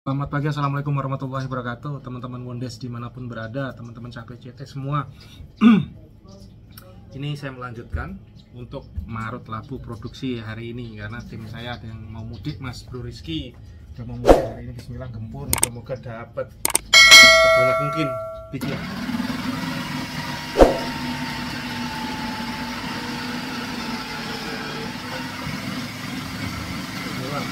Selamat pagi, assalamualaikum warahmatullahi wabarakatuh. Teman-teman Wondes dimanapun berada, teman-teman capek CT semua. Ini saya melanjutkan untuk Maret Labu produksi hari ini karena tim saya ada yang mau mudik, Mas Bro Rizky udah mau mudik hari ini. Bismillah, gempur, semoga dapat sebanyak mungkin bikin. Bismillah.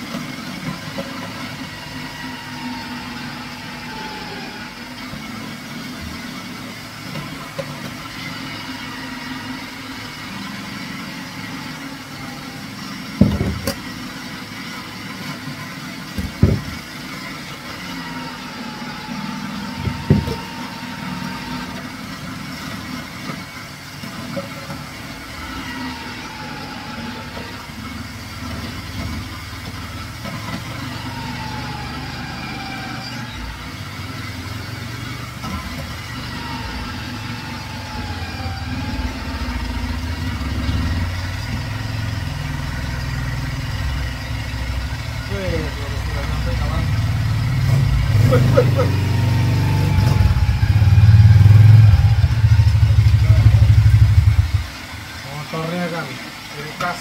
Motornya kan irikas.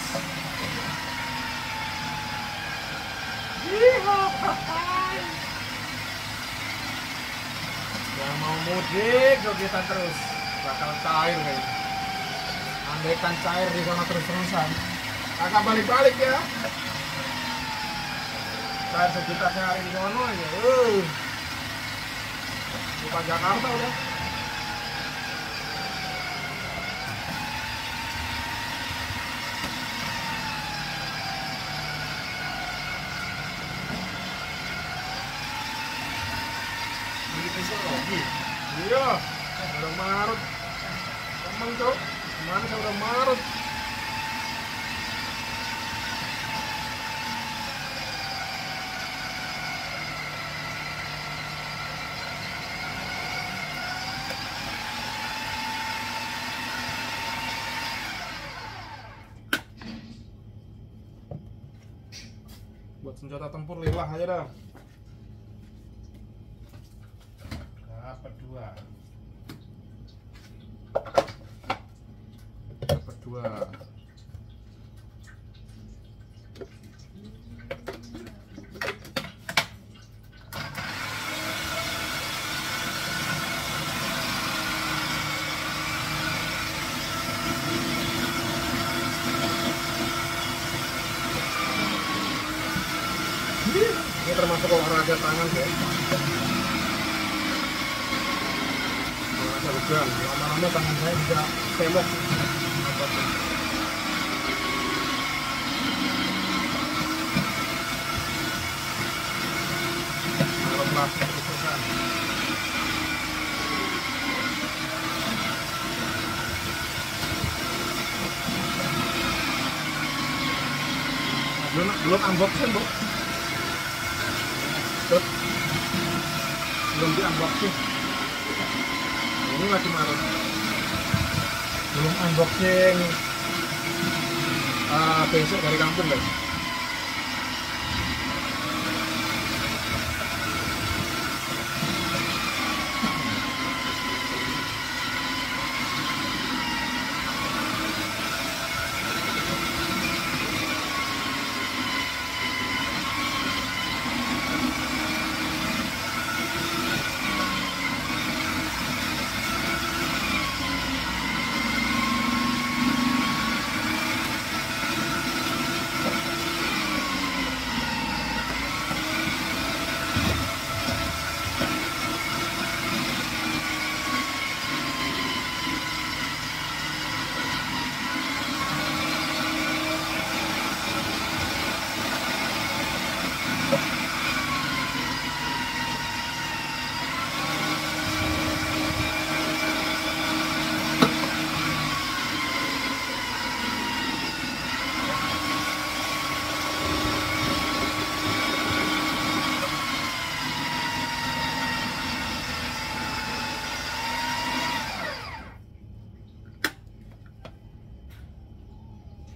Yang mau mudik kita terus bakal cair kayaknya. Andaikan cair di sana terus-terusan, kakak balik-balik ya. Cair sejuta sehari di sono aja. Bukan Jakarta udah. Iya, udah Maret. Temen cok, gimana saya udah Maret. Buat senjata tempur lilah aja dah. Dapat dua. Ini termasuk olahraga tangan ya. Olahraga begal. Lama-lama tangan saya bisa tembok. Taruhlah terus-terusan. Belum unboxing, Bu. Belum di unboxing. Ini masih Maret. Belum unboxing besok dari kampung guys.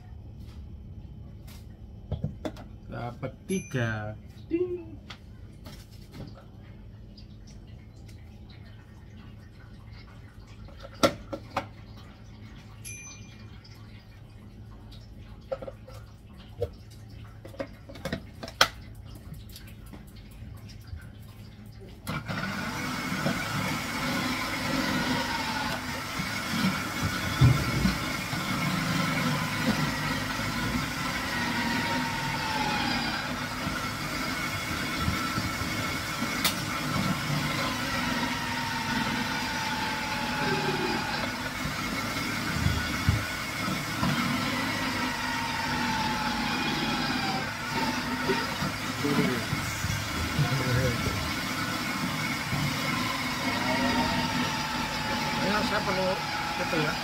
Dapat 3. Ding. perlu itu ya.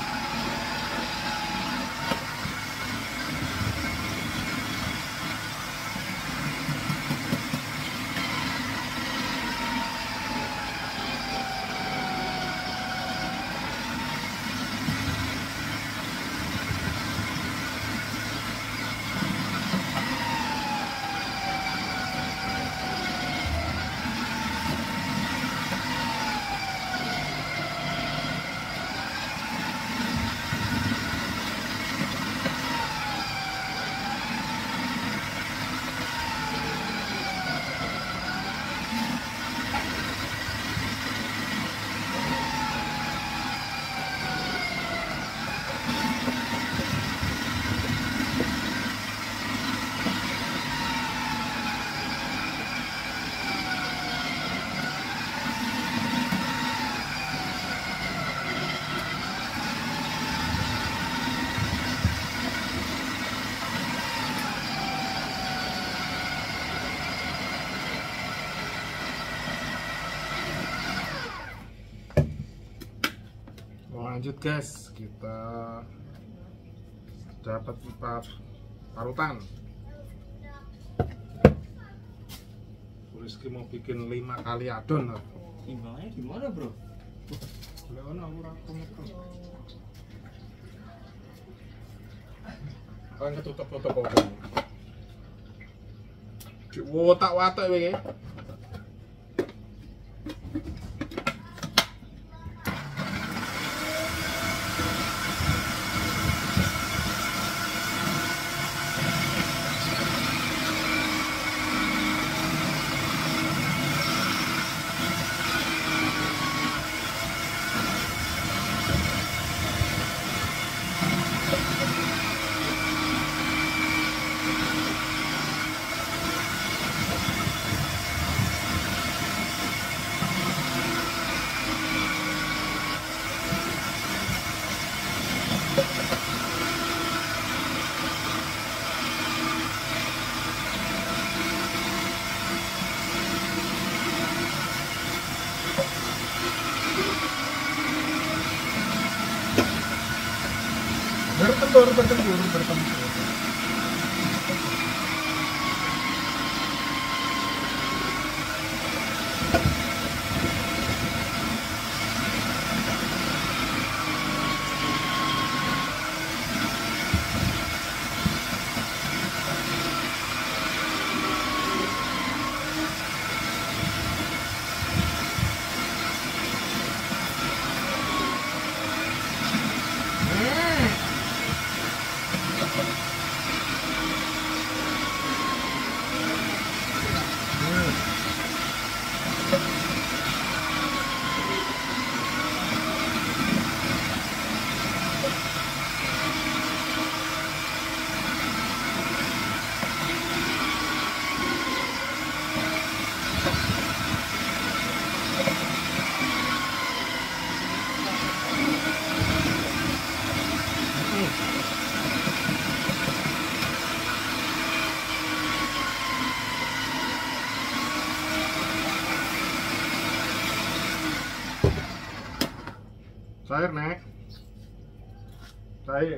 Lanjut guys, kita dapat parutan. Rizky mau bikin 5 kali adon. Timbangnya gimana bro? Kan ketutup-tutup apa? Wotak-watak iki. Bertempur. Cair nek, cair.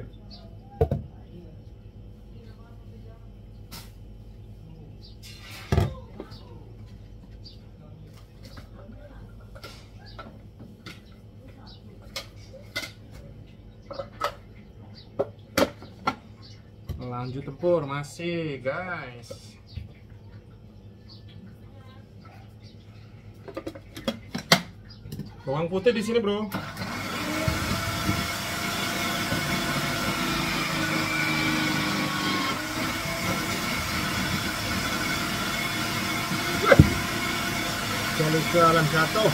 Lanjut tempur masih guys. Bawang putih di sini bro. Jalur ke alam jatuh.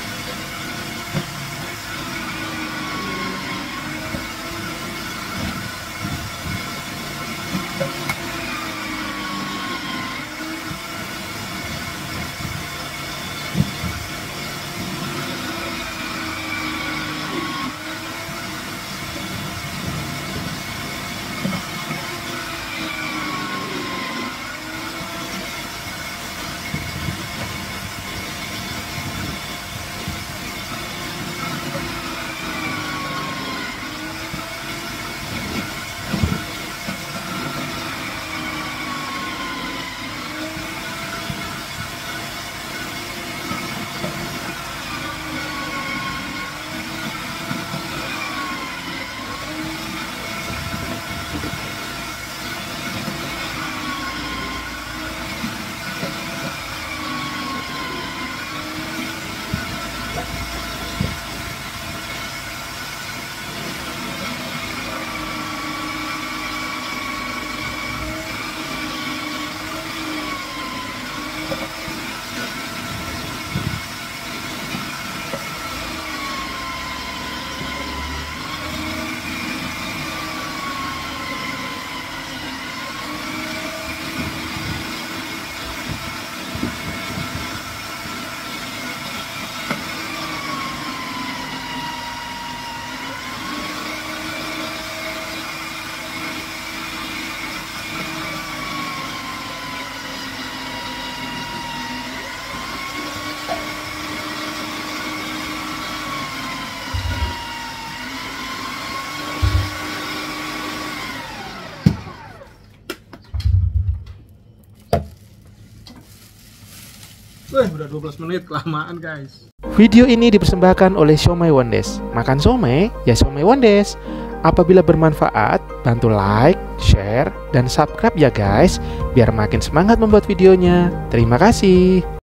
Wah, udah 12 menit, kelamaan guys. Video ini dipersembahkan oleh Siomay Wondes. Makan siomay, ya Siomay Wondes. Apabila bermanfaat, bantu like, share, dan subscribe ya guys, biar makin semangat membuat videonya. Terima kasih.